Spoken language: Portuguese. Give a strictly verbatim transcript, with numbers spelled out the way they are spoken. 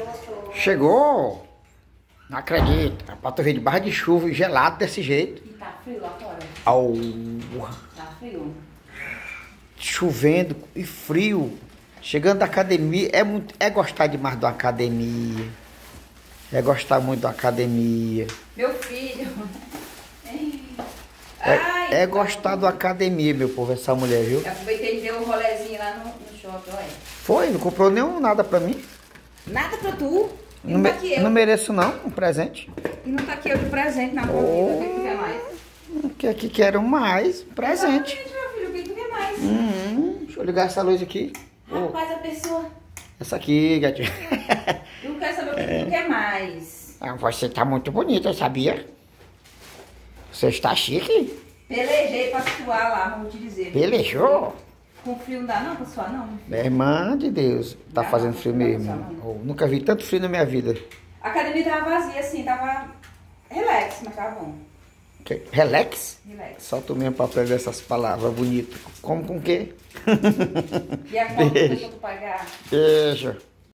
Chegou! Não acredito. Pra tu ver debaixo de chuva e gelado desse jeito. E tá frio lá fora. Au. Tá frio. Chovendo e frio. Chegando da academia. É, muito, é gostar demais da academia. É gostar muito da academia. Meu filho. É, Ai, é gostar da academia, meu povo, essa mulher, viu? Eu aproveitei e dei um rolezinho lá no, no shopping, olha. Foi? Não comprou nenhum nada pra mim? Nada pra tu? E Não, não me, tá aqui eu. não mereço não, um presente. E não tá aqui eu de presente na tua Oh. vida. O que tu quer mais? O que aqui quero mais? Presente. Exatamente, meu filho. O que tu quer mais? Hum, deixa eu ligar essa luz aqui. Oh, Rapaz, a pessoa... essa aqui, gatinho. Tu quer saber o que é. tu quer mais? Ah, você tá muito bonita, sabia? Você está chique? Pelejei pra suar lá, vou te dizer. Pelejou? Com frio não dá não pra suar, não? Minha irmã de Deus, tá Não, fazendo não, frio não, mesmo. não, não. Oh, nunca vi tanto frio na minha vida. A academia tava vazia, assim, tava relax, mas tava bom. Que- Relax? Relax. Só tu mesmo pra aprender essas palavras bonitas. Como com o quê? E a conta que eu tu pagar? Beijo.